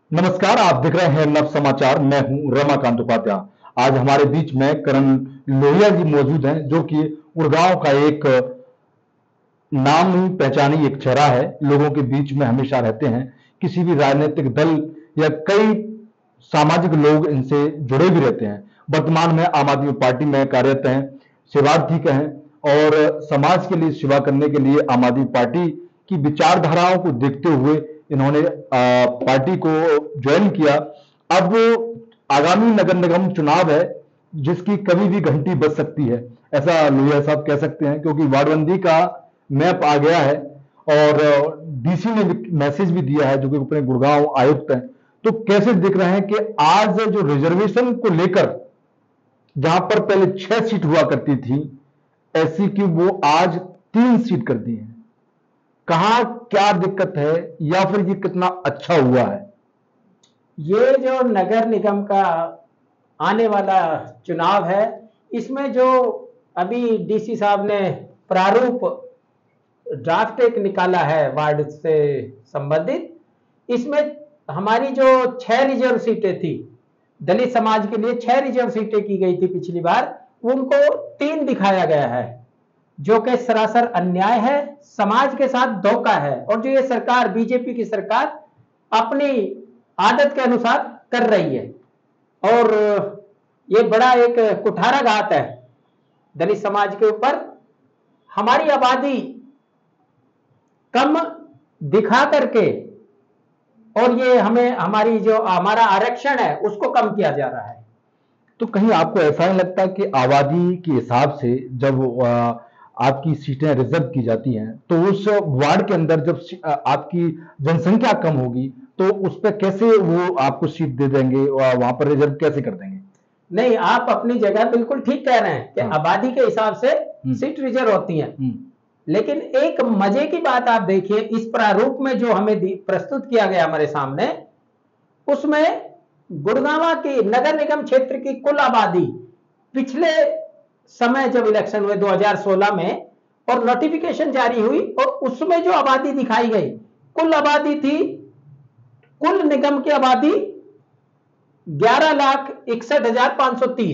नमस्कार, आप देख रहे हैं नव समाचार। मैं हूं रमाकांत उपाध्याय। आज हमारे बीच में करण लोहिया जी मौजूद हैं, जो कि उड़गांव का एक नाम नहीं पहचानी एक चेहरा है। लोगों के बीच में हमेशा रहते हैं। किसी भी राजनीतिक दल या कई सामाजिक लोग इनसे जुड़े भी रहते हैं। वर्तमान में आम आदमी पार्टी में कार्यरत हैं, सेवार्थी हैं और समाज के लिए सेवा करने के लिए आम आदमी पार्टी की विचारधाराओं को देखते हुए इन्होंने पार्टी को ज्वाइन किया। अब आगामी नगर निगम चुनाव है, जिसकी कभी भी घंटी बज सकती है, ऐसा लोहिया साहब कह सकते हैं, क्योंकि वार्डबंदी का मैप आ गया है और डीसी ने मैसेज भी दिया है, जो कि अपने गुड़गांव आयुक्त हैं। तो कैसे देख रहे हैं कि आज जो रिजर्वेशन को लेकर, जहां पर पहले 6 सीट हुआ करती थी एससी की, वो आज 3 सीट कर दी है। कहां क्या दिक्कत है या फिर ये कितना अच्छा हुआ है? ये जो नगर निगम का आने वाला चुनाव है, इसमें जो अभी डीसी साहब ने प्रारूप ड्राफ्ट एक निकाला है वार्ड से संबंधित, इसमें हमारी जो 6 रिजर्व सीटें थी, दलित समाज के लिए 6 रिजर्व सीटें की गई थी पिछली बार, उनको 3 दिखाया गया है, जो कि सरासर अन्याय है, समाज के साथ धोखा है। और जो ये सरकार, बीजेपी की सरकार, अपनी आदत के अनुसार कर रही है और ये बड़ा एक कुठाराघात है दलित समाज के ऊपर। हमारी आबादी कम दिखा करके और ये हमें हमारी जो हमारा आरक्षण है उसको कम किया जा रहा है। तो कहीं आपको ऐसा नहीं लगता कि आबादी के हिसाब से जब आपकी सीटें रिजर्व की जाती हैं, तो उस वार्ड के अंदर जब आपकी जनसंख्या कम होगी, तो उस पर कैसे वो आपको सीट दे देंगे, वहां पर रिजर्व कैसे कर देंगे? नहीं, आप अपनी जगह बिल्कुल ठीक कह रहे हैं कि आबादी के हिसाब से सीट रिजर्व होती हैं, लेकिन एक मजे की बात आप देखिए, इस प्रारूप में जो हमें प्रस्तुत किया गया हमारे सामने, उसमें गुड़गांव की नगर निगम क्षेत्र की कुल आबादी पिछले समय जब इलेक्शन हुए 2016 में और नोटिफिकेशन जारी हुई, और उसमें जो आबादी दिखाई गई, कुल आबादी थी, कुल निगम की आबादी 11,61,530,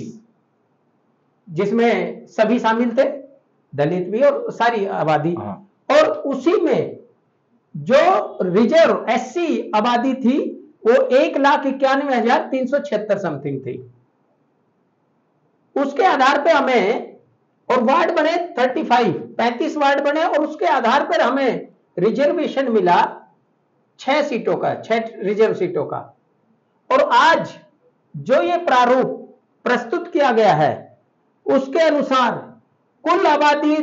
जिसमें सभी शामिल थे, दलित भी और सारी आबादी। और उसी में जो रिजर्व एससी आबादी थी वो 1,91,376 समथिंग थी। उसके आधार पे हमें, और वार्ड बने 35 वार्ड बने, और उसके आधार पर हमें रिजर्वेशन मिला 6 सीटों का, 6 रिजर्व सीटों का। और आज जो ये प्रारूप प्रस्तुत किया गया है, उसके अनुसार कुल आबादी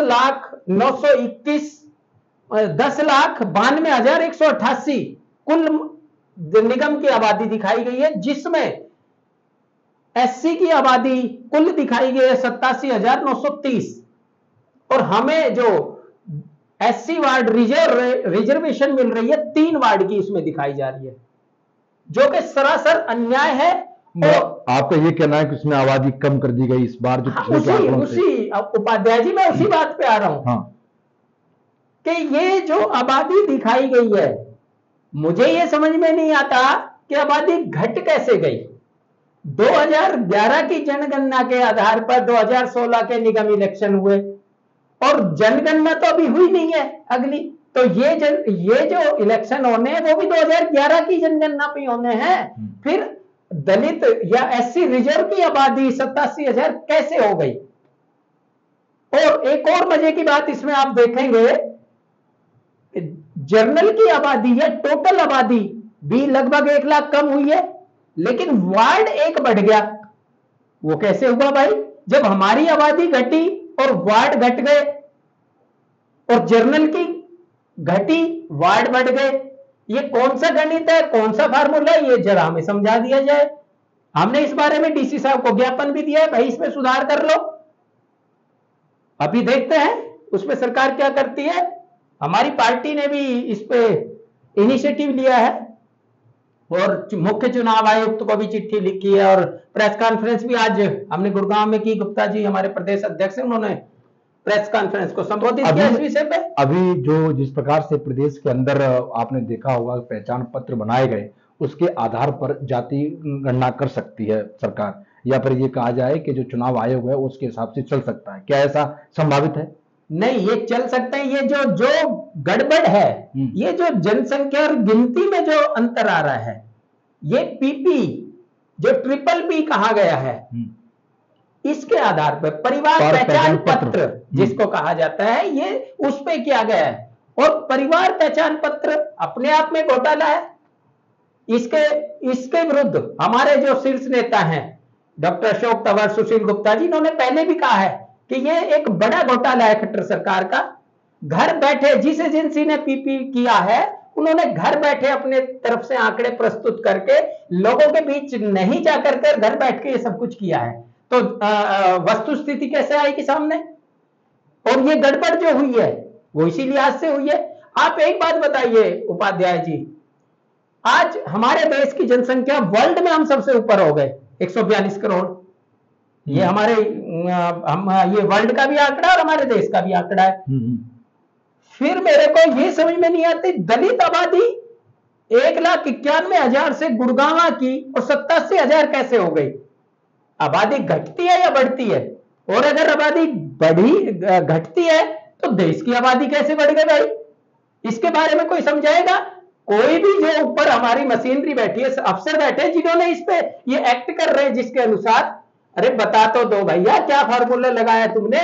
10,92,188 कुल निगम की आबादी दिखाई गई है, जिसमें एससी की आबादी कुल दिखाई गई है 87,930। और हमें जो एससी वार्ड रिजर्वेशन मिल रही है 3 वार्ड की इसमें दिखाई जा रही है, जो कि सरासर अन्याय है। और आपका ये कहना है कि उसमें आबादी कम कर दी गई इस बार, जो उसी उपाध्याय जी, मैं उसी बात पे आ रहा हूं कि ये जो आबादी दिखाई गई है, मुझे ये समझ में नहीं आता कि आबादी घट कैसे गई। 2011 की जनगणना के आधार पर 2016 के निगम इलेक्शन हुए, और जनगणना तो अभी हुई नहीं है अगली, तो ये जो इलेक्शन होने हैं वो भी 2011 की जनगणना पे होने हैं। फिर दलित या एससी रिजर्व की आबादी 87,000 कैसे हो गई? और एक और मजे की बात इसमें आप देखेंगे, जर्नल की आबादी या टोटल आबादी भी लगभग 1 लाख कम हुई है, लेकिन वार्ड एक बढ़ गया। वो कैसे हुआ भाई? जब हमारी आबादी घटी और वार्ड घट गए, और जर्नल की घटी, वार्ड बढ़ गए। ये कौन सा गणित है, कौन सा फार्मूला है, ये जरा हमें समझा दिया जाए। हमने इस बारे में डीसी साहब को ज्ञापन भी दिया है, भाई इसमें सुधार कर लो। अभी देखते हैं उसमें सरकार क्या करती है। हमारी पार्टी ने भी इस पे इनिशिएटिव लिया है और मुख्य चुनाव आयुक्त को भी चिट्ठी लिखी है, और प्रेस कॉन्फ्रेंस भी आज हमने गुड़गांव में की। गुप्ता जी हमारे प्रदेश अध्यक्ष हैं, उन्होंने प्रेस कॉन्फ्रेंस को संबोधित किया इस विषय पे। अभी जो जिस प्रकार से प्रदेश के अंदर आपने देखा होगा पहचान पत्र बनाए गए, उसके आधार पर जाति गणना कर सकती है सरकार, या फिर ये कहा जाए कि जो चुनाव आयोग है उसके हिसाब से चल सकता है? क्या ऐसा संभावित है? नहीं, ये चल सकते हैं। ये जो जो गड़बड़ है, ये जो जनसंख्या और गिनती में जो अंतर आ रहा है, ये पीपी जो ट्रिपल पी कहा गया है, इसके आधार पर परिवार पहचान पत्र जिसको कहा जाता है, ये उस पे किया गया है। और परिवार पहचान पत्र अपने आप में घोटाला है। इसके विरुद्ध हमारे जो शीर्ष नेता हैं, डॉक्टर अशोक तंवर, सुशील गुप्ता जी, इन्होंने पहले भी कहा है कि ये एक बड़ा घोटाला है खट्टर सरकार का। घर बैठे जिस एजेंसी ने पीपी किया है, उन्होंने घर बैठे अपने तरफ से आंकड़े प्रस्तुत करके लोगों के बीच नहीं जाकर के घर बैठ के ये सब कुछ किया है। तो वस्तु स्थिति कैसे आएगी सामने? और ये गड़बड़ जो हुई है वो इसी लिहाज से हुई है। आप एक बात बताइए उपाध्याय जी, आज हमारे देश की जनसंख्या वर्ल्ड में हम सबसे ऊपर हो गए, 142 करोड़। ये हमारे ये वर्ल्ड का भी आंकड़ा और हमारे देश का भी आंकड़ा है। फिर मेरे को ये समझ में नहीं आती, दलित आबादी 1,91,000 से गुड़गांव की और 87,000 कैसे हो गई? आबादी घटती है या बढ़ती है? और अगर आबादी घटती है तो देश की आबादी कैसे बढ़ गई भाई? इसके बारे में कोई समझाएगा? कोई भी जो ऊपर हमारी मशीनरी बैठी है, अफसर बैठे हैं जिन्होंने इस पे ये एक्ट कर रहे हैं जिसके अनुसार, अरे बता तो दो भैया क्या फार्मूला लगाया तुमने?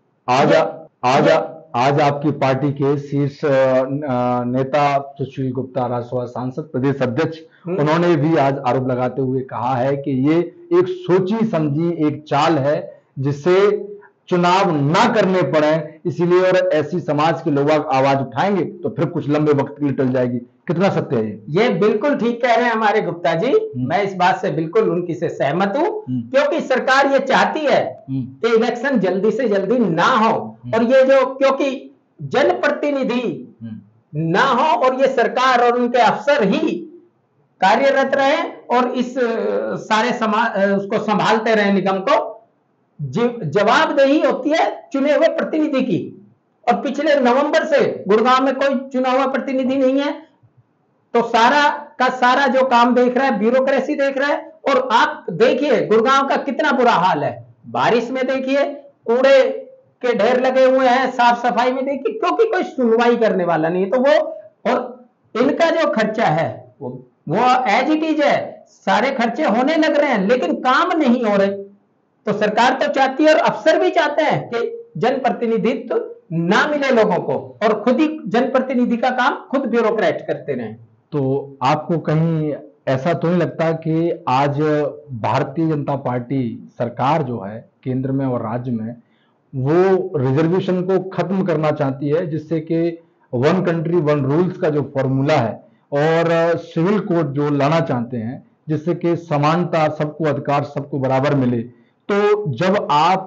आज आपकी पार्टी के शीर्ष नेता सुशील गुप्ता, राज्यसभा सांसद, प्रदेश अध्यक्ष, उन्होंने भी आज आरोप लगाते हुए कहा है कि ये एक सोची समझी एक चाल है जिससे चुनाव ना करने पड़े, इसीलिए, और ऐसी समाज के लोग आवाज उठाएंगे तो फिर कुछ लंबे वक्त के लिए टल जाएगी। कितना सत्य है ये? बिल्कुल ठीक कह रहे हैं हमारे गुप्ता जी। मैं इस बात से बिल्कुल उनकी से सहमत हूं, क्योंकि सरकार ये चाहती है कि इलेक्शन जल्दी से जल्दी ना हो, और ये जो, क्योंकि जनप्रतिनिधि ना हो और ये सरकार और उनके अफसर ही कार्यरत रहे और इस सारे समाज उसको संभालते रहे, निगम को। जवाबदेही होती है चुने हुए प्रतिनिधि की, और पिछले नवंबर से गुड़गांव में कोई चुना हुआ प्रतिनिधि नहीं है, तो सारा का सारा जो काम देख रहा है ब्यूरोक्रेसी देख रहा है। और आप देखिए गुड़गांव का कितना बुरा हाल है, बारिश में देखिए कूड़े के ढेर लगे हुए हैं, साफ सफाई में देखिए, क्योंकि कोई सुनवाई करने वाला नहीं है। तो वो, और इनका जो खर्चा है वो एज इट इज है, सारे खर्चे होने लग रहे हैं लेकिन काम नहीं हो रहे। तो सरकार तो चाहती है और अफसर भी चाहते हैं कि जनप्रतिनिधित्व ना मिले लोगों को, और खुद ही जनप्रतिनिधि का काम खुद ब्यूरोक्रेट करते रहे। तो आपको कहीं ऐसा तो नहीं लगता कि आज भारतीय जनता पार्टी सरकार जो है केंद्र में और राज्य में, वो रिजर्वेशन को खत्म करना चाहती है, जिससे कि वन कंट्री वन रूल्स का जो फॉर्मूला है और सिविल कोड जो लाना चाहते हैं, जिससे कि समानता, सबको अधिकार, सबको बराबर मिले? तो जब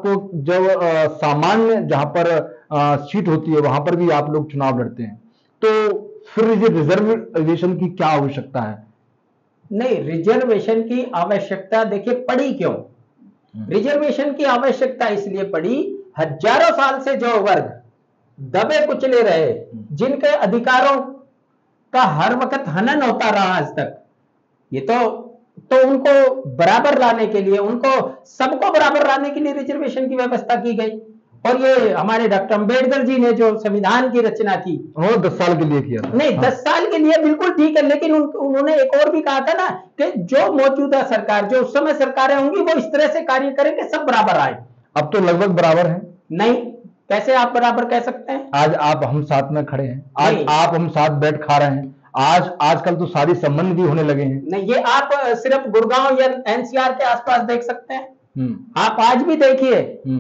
सामान्य जहां पर सीट होती है वहां पर भी आप लोग चुनाव लड़ते हैं, तो फिर ये रिजर्वेशन की क्या आवश्यकता है? नहीं, रिजर्वेशन की आवश्यकता देखिए पड़ी क्यों? रिजर्वेशन की आवश्यकता इसलिए पड़ी, हजारों साल से जो वर्ग दबे कुचले रहे, जिनके अधिकारों का हर वक्त हनन होता रहा आज तक, ये तो उनको बराबर लाने के लिए, उनको सबको बराबर लाने के लिए रिजर्वेशन की व्यवस्था की गई। और ये हमारे डॉक्टर अंबेडकर जी ने जो संविधान की रचना की, वो 10 साल के लिए किया था। नहीं, 10 साल के लिए बिल्कुल ठीक है, लेकिन उन्होंने एक और भी कहा था ना कि जो मौजूदा सरकार, जो उस समय सरकारें होंगी, वो इस तरह से कार्य करें कि सब बराबर आए। अब तो लगभग बराबर है। नहीं, कैसे आप बराबर कह सकते हैं? आज आप हम साथ में खड़े हैं, आज आप हम साथ बैठ खा रहे हैं, आजकल तो सारी संबंध भी होने लगे हैं। नहीं, ये आप सिर्फ गुड़गांव या एनसीआर के आसपास देख सकते हैं। आप आज भी देखिए,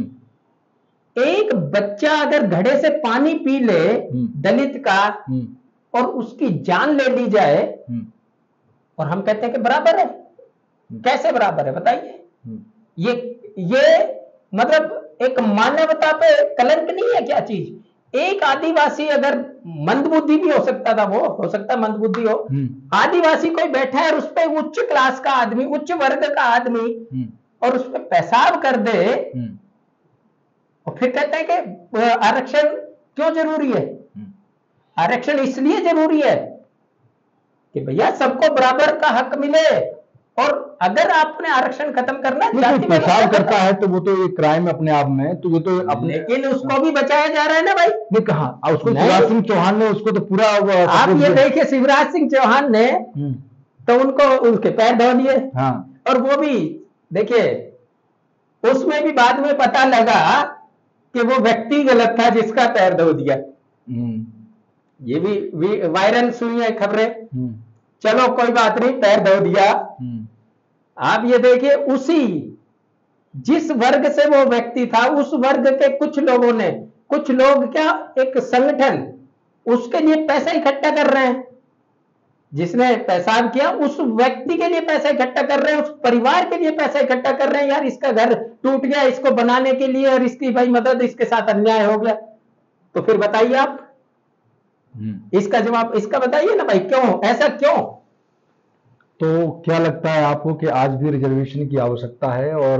एक बच्चा अगर घड़े से पानी पी ले दलित का और उसकी जान ले ली जाए, और हम कहते हैं कि बराबर है। कैसे बराबर है बताइए? ये मतलब एक मानवता पे कलंक नहीं है क्या चीज? एक आदिवासी अगर मंदबुद्धि भी हो सकता था, वो हो सकता मंदबुद्धि हो, आदिवासी कोई बैठा है और उस पर उच्च क्लास का आदमी, उच्च वर्ग का आदमी, और उस पर पेशाब कर दे, और फिर कहते हैं कि आरक्षण क्यों जरूरी है? आरक्षण इसलिए जरूरी है कि भैया सबको बराबर का हक मिले। और अगर आपने आरक्षण खत्म करना है, जाति पेशाब व्यवस्था करता है तो वो तो एक क्राइम अपने आप में, तो ये तो अपने लेकिन उसको भी बचाया जा रहा है ना भाई। नहीं कहा उसको नहीं। शिवराज सिंह चौहान ने उसको तो पूरा आप ये देखिए, शिवराज सिंह चौहान ने तो उनको उनके पैर धो दिए। हाँ। और वो भी देखिए, उसमें भी बाद में पता लगा कि वो व्यक्ति गलत था जिसका पैर धो दिया। ये भी वायरल सुनी है खबरें। चलो कोई बात नहीं, पैर धो दिया। आप ये देखिए, उसी जिस वर्ग से वो व्यक्ति था, उस वर्ग के कुछ लोगों ने, कुछ लोग क्या, एक संगठन उसके लिए पैसा इकट्ठा कर रहे हैं। जिसने पेशाब किया उस व्यक्ति के लिए पैसा इकट्ठा कर रहे हैं, उस परिवार के लिए पैसा इकट्ठा कर रहे हैं। यार इसका घर टूट गया, इसको बनाने के लिए, और इसकी भाई मदद, इसके साथ अन्याय हो गया, तो फिर बताइए आप इसका जवाब, इसका बताइए ना भाई, क्यों ऐसा, क्यों? तो क्या लगता है आपको कि आज भी रिजर्वेशन की आवश्यकता है? और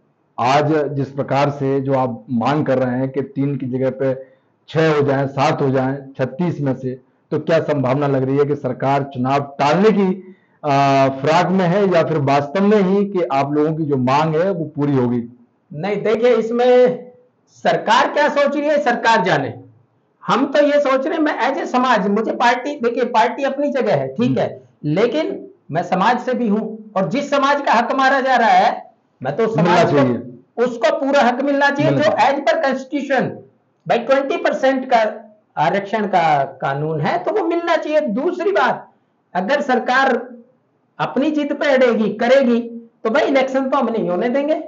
आज जिस प्रकार से जो आप मांग कर रहे हैं कि 3 की जगह पे 6 हो जाएं, 7 हो जाएं 36 में से, तो क्या संभावना लग रही है कि सरकार चुनाव टालने की फिराक में है, या फिर वास्तव में ही कि आप लोगों की जो मांग है वो पूरी होगी? नहीं, देखिए इसमें सरकार क्या सोच रही है सरकार जाने। हम तो ये सोच रहे हैं, मैं एज ए समाज, मुझे पार्टी, देखिए पार्टी अपनी जगह है, ठीक है, लेकिन मैं समाज से भी हूं, और जिस समाज का हक मारा जा रहा है, मैं तो समाज को, उसको पूरा हक मिलना चाहिए, जो एज पर कॉन्स्टिट्यूशन भाई 20% का आरक्षण का कानून है, तो वो मिलना चाहिए। दूसरी बात, अगर सरकार अपनी जिद पे अड़ेगी, करेगी, तो भाई इलेक्शन तो हम नहीं होने देंगे।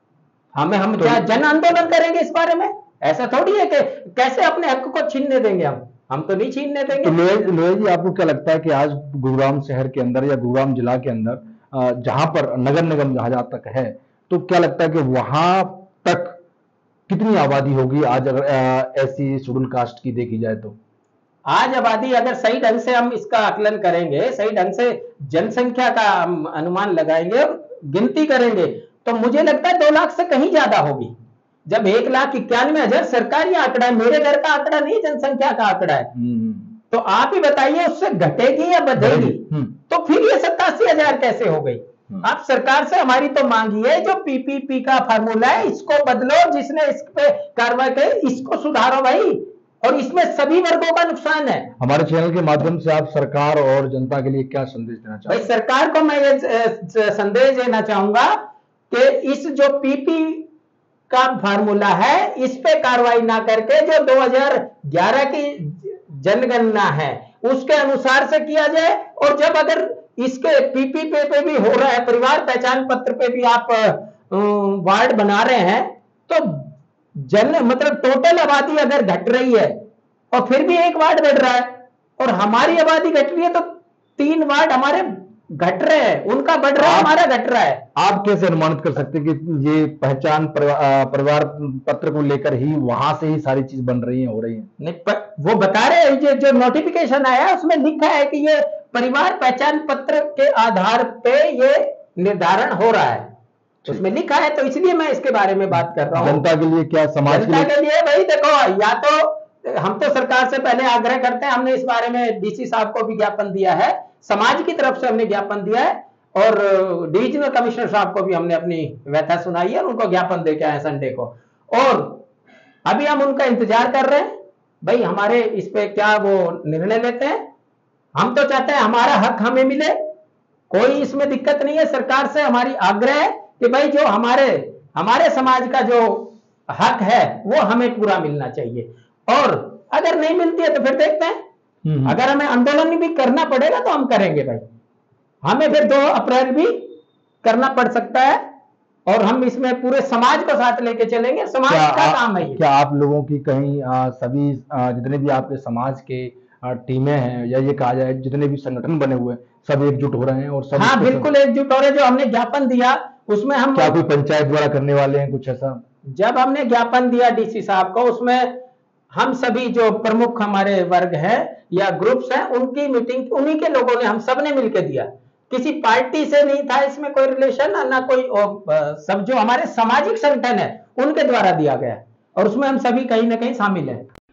हम क्या जन आंदोलन करेंगे इस बारे में? ऐसा थोड़ी है कि कैसे अपने हक को छीनने देंगे हम तो नहीं छीनने देंगे। तो लोहे जी, आपको क्या लगता है कि आज गुरुग्राम शहर के अंदर या गुरुग्राम जिला के अंदर जहां पर नगर निगम जहां तक है, तो क्या लगता है कि वहां तक कितनी आबादी होगी आज, अगर ऐसी शेड्यूल कास्ट की देखी जाए तो? आज आबादी अगर सही ढंग से हम इसका आकलन करेंगे, सही ढंग से जनसंख्या का अनुमान लगाएंगे और गिनती करेंगे, तो मुझे लगता है 2 लाख से कहीं ज्यादा होगी। जब 1,91,000 सरकारी आंकड़ा है, मेरे घर का आंकड़ा नहीं, जनसंख्या का आंकड़ा है, तो आप ही बताइए उससे घटेगी या बढ़ेगी? तो फिर ये 87,000 कैसे हो गई? आप सरकार से हमारी तो मांगी है, जो पीपीपी का फार्मूला है इसको बदलो, जिसने इस पे कार्रवाई की इसको सुधारो भाई, और इसमें सभी वर्गों का नुकसान है। हमारे चैनल के माध्यम से आप सरकार और जनता के लिए क्या संदेश देना चाहते हैं? भाई सरकार को मैं ये संदेश देना चाहूंगा कि इस जो पीपी का फार्मूला है, इस पे कार्रवाई ना करके जो 2011 की जनगणना है उसके अनुसार से किया जाए। और जब अगर इसके पीपी पे भी हो रहा है, परिवार पहचान पत्र पे भी आप वार्ड बना रहे हैं, तो मतलब टोटल आबादी अगर घट रही है और फिर भी 1 वार्ड बढ़ रहा है, और हमारी आबादी घट रही है तो 3 वार्ड हमारे घट रहे हैं, उनका बढ़ रहा है, हमारा घट रहा है। आप कैसे अनुमानित कर सकते हैं कि ये पहचान परिवार पत्र को लेकर ही वहां से ही सारी चीज बन रही है, हो रही है? नहीं, वो बता रहे हैं, जो नोटिफिकेशन आया उसमें लिखा है कि ये परिवार पहचान पत्र के आधार पे ये निर्धारण हो रहा है, उसमें लिखा है, तो इसलिए मैं इसके बारे में बात कर रहा हूँ। जनता के लिए क्या, समाज के लिए भाई देखो, या तो हम तो सरकार से पहले आग्रह करते हैं, हमने इस बारे में डीसी साहब को भी ज्ञापन दिया है, समाज की तरफ से हमने ज्ञापन दिया है, और डिविजनल कमिश्नर साहब को भी हमने अपनी व्यथा सुनाई है, उनको ज्ञापन दे के आए संडे को, और अभी हम उनका इंतजार कर रहे हैं भाई हमारे इस पे क्या वो निर्णय लेते हैं। हम तो चाहते हैं हमारा हक हमें मिले, कोई इसमें दिक्कत नहीं है। सरकार से हमारी आग्रह है कि भाई जो हमारे समाज का जो हक है वो हमें पूरा मिलना चाहिए, और अगर नहीं मिलती है तो फिर देखते हैं, अगर हमें आंदोलन भी करना पड़ेगा तो हम करेंगे भाई, हमें फिर 2 अप्रैल भी करना पड़ सकता है, और हम इसमें पूरे समाज को साथ लेके चलेंगे, समाज का काम है ये। क्या आप लोगों की कहीं सभी जितने भी आपके समाज के टीमें हैं, या ये कहा जाए जितने भी संगठन बने हुए हैं, सब एकजुट हो रहे हैं? और सब, हाँ बिल्कुल एकजुट हो रहे हैं। जो हमने ज्ञापन दिया उसमें हम, क्या कोई पंचायत द्वारा करने वाले हैं कुछ ऐसा? जब हमने ज्ञापन दिया डीसी साहब को, उसमें हम सभी जो प्रमुख हमारे वर्ग हैं या ग्रुप्स हैं, उनकी मीटिंग उन्हीं के लोगों ने, हम सब ने मिलकर दिया, किसी पार्टी से नहीं था इसमें कोई रिलेशन, ना कोई, सब जो हमारे सामाजिक संगठन है उनके द्वारा दिया गया, और उसमें हम सभी कहीं ना कहीं शामिल हैं।